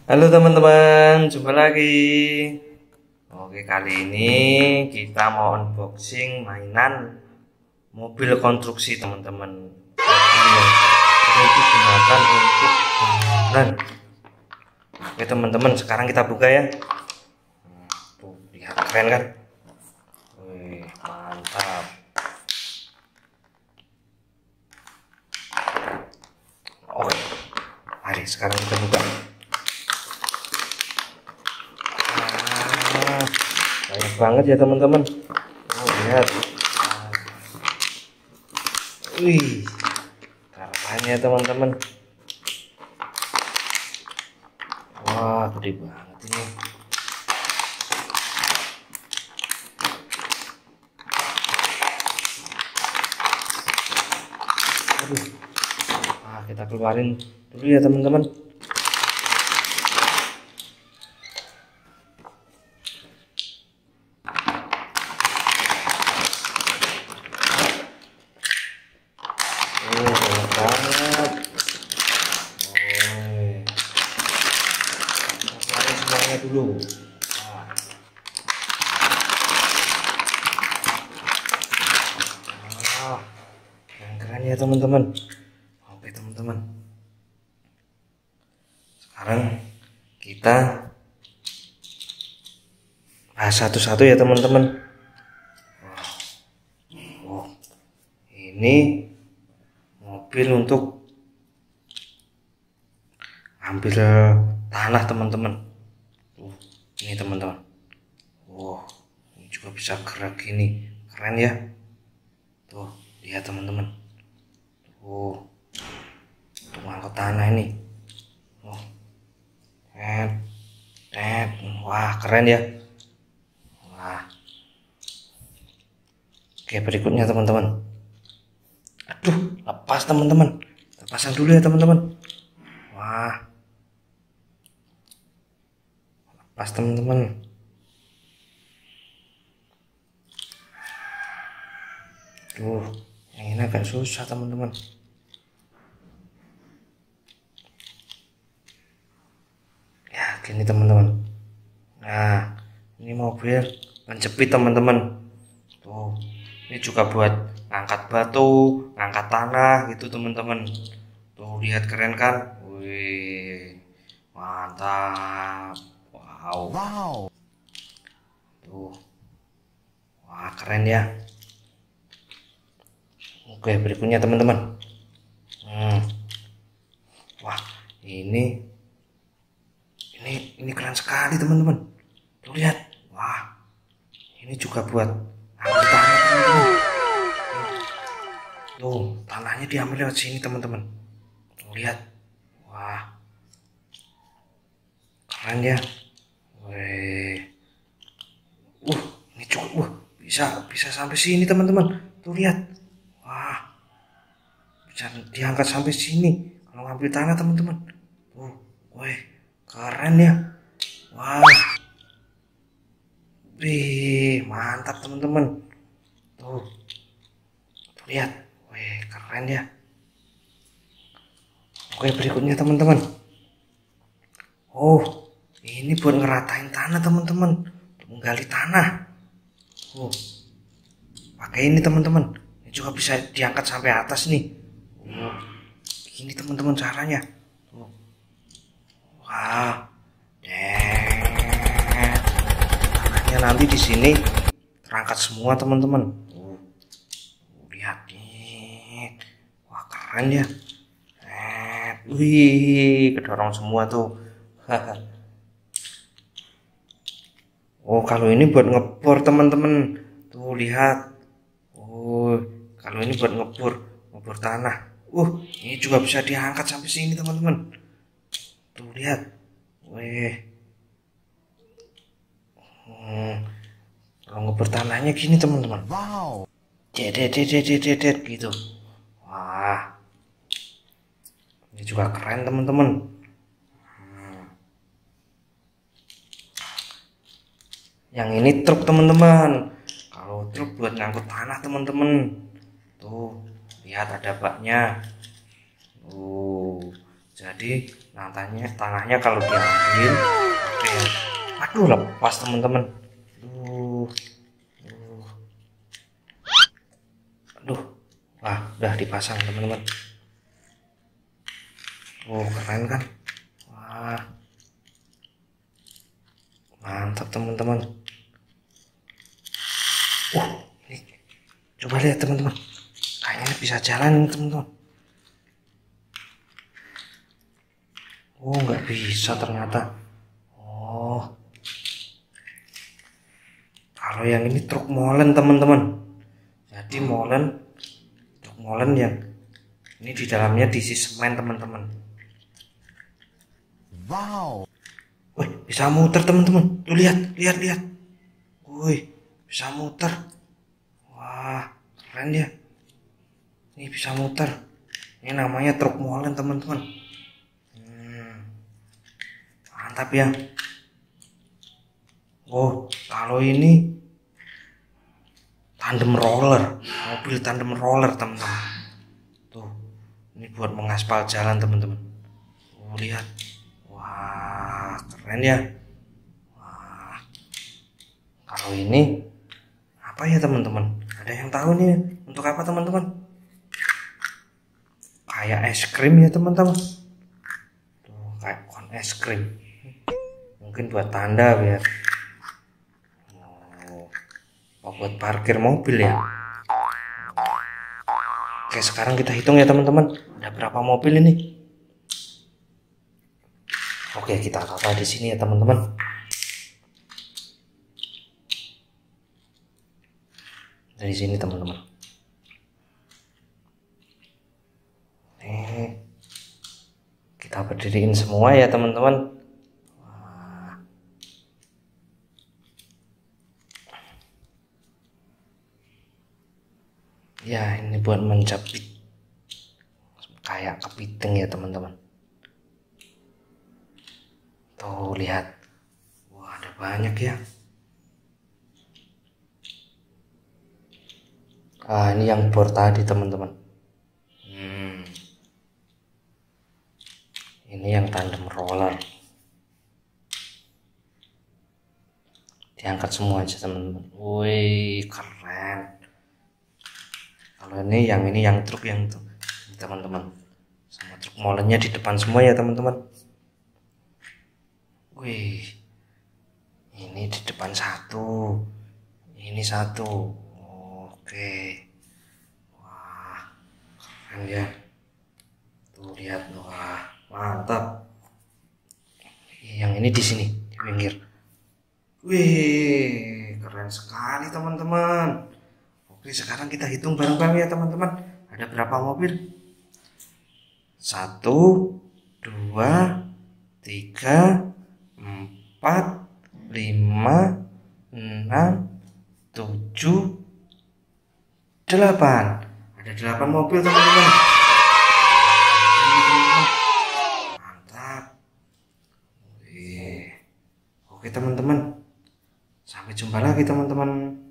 Halo teman-teman, jumpa lagi. Oke, kali ini kita mau unboxing mainan mobil konstruksi teman-teman. Ini digunakan untuk bangunan. Oke teman-teman, sekarang kita buka ya. Tuh, lihat keren kan? Wih, mantap. Oke, mari sekarang kita buka. Banyak banget ya teman-teman. Oh, lihat. Wih, keren ya teman-teman. Wah, gede banget ini. Aduh. Nah, kita keluarin dulu ya teman-teman. Banyak banget. Keluarin semuanya dulu. Keren ya teman-teman. Oke teman-teman, sekarang kita bahas satu-satu ya teman-teman. Oh, ini mobil untuk ambil tanah teman-teman. Ini teman-teman. Ini juga bisa gerak gini, keren ya. Tuh, lihat teman-teman. Untuk angkut tanah ini. Wah, keren ya. Wah. Oke, berikutnya teman-teman. Aduh, lepas teman-teman. Pasang dulu ya teman-teman. Wah, lepas teman-teman. Tuh, yang ini agak susah teman-teman. Ya, gini teman-teman. Nah, ini mobil menjepit teman-teman. Tuh, ini juga buat ngangkat batu, ngangkat tanah gitu teman-teman. Tuh, lihat keren kan? Wih, mantap. Wow. Tuh, wah keren ya. Oke, berikutnya teman-teman. Wah, ini keren sekali teman-teman. Tuh lihat. Wah, ini juga buat ambil tanah teman-teman. Tuh, tanahnya diambil lewat sini teman-teman. Tuh lihat. Wah, keren ya. Wih. Ini cukup. Bisa sampai sini teman-teman. Tuh lihat. Wah, bisa diangkat sampai sini kalau ngambil tanah teman-teman. Wih, keren ya. Wah, wih, mantap teman-teman. Tuh lihat. Wih, keren ya. Oke, berikutnya teman-teman. Ini buat ngeratain tanah teman-teman, menggali tanah. Pakai ini teman-teman. Ini juga bisa diangkat sampai atas nih. Ini teman-teman caranya. Wah, tanahnya nanti di sini terangkat semua teman-teman. Lihat nih. Wah, keren ya. Wih, kedorong semua tuh. Kalau ini buat ngebor teman-teman. Tuh lihat. Kalau ini buat ngebor tanah. Ini juga bisa diangkat sampai sini teman-teman. Tuh lihat. Wih. Kalau ngebor tanahnya gini teman-teman. Wow. Dedet gitu. Wah. Ini juga keren teman-teman. Yang ini truk teman-teman. Kalau truk buat ngangkut tanah teman-teman. Tuh, lihat ada baknya. Jadi tanahnya kalau diambil, oke. Aduh, lepas teman-teman. Aduh, wah, udah dipasang teman-teman. Oh, keren kan? Wah, mantap teman-teman. Ini coba lihat teman-teman, kayaknya bisa jalan teman-teman. Oh, nggak bisa ternyata. Oh, kalau yang ini truk molen teman-teman. Jadi truk molen yang ini di dalamnya diisi semen teman-teman. Wow. Wih, bisa muter teman-teman. Tuh lihat. Wih, bisa muter. Wah, keren ya. Ini bisa muter. Ini namanya truk molen teman-teman. Mantap ya. Oh, kalau ini tandem roller, mobil tandem roller teman-teman. Tuh, ini buat mengaspal jalan teman-teman. Oh, lihat. Wah, keren ya. Wah, kalau ini apa ya teman-teman? Ada yang tahu nih untuk apa teman-teman? Kayak es krim ya teman-teman. Tuh, kayak kon es krim. Mungkin buat tanda biar buat parkir mobil ya. Oke, sekarang kita hitung ya teman-teman, ada berapa mobil ini. Oke, kita tata di sini ya teman-teman. Dari sini teman-teman. Kita berdiriin semua ya teman-teman. Ya, ini buat menjepit kayak kepiting ya teman-teman. Tuh lihat. Wah, ada banyak ya. Ini yang bor tadi teman-teman. Ini yang tandem roller. Diangkat semua aja teman-teman. Wih, keren. Kalau ini yang truk yang tuh teman-teman, sama truk molennya di depan semua ya teman-teman. Wih, ini di depan satu, ini satu. Oke, wah, keren ya. Tuh lihat, wah, mantap. Yang ini di sini di pinggir. Wih, keren sekali teman-teman. Oke, sekarang kita hitung bareng-bareng ya teman-teman. Ada berapa mobil? 1, 2, 3, 4, 5, 6, 7, 8. Ada 8 mobil teman-teman. Mantap. Oke teman-teman. Sampai jumpa lagi teman-teman.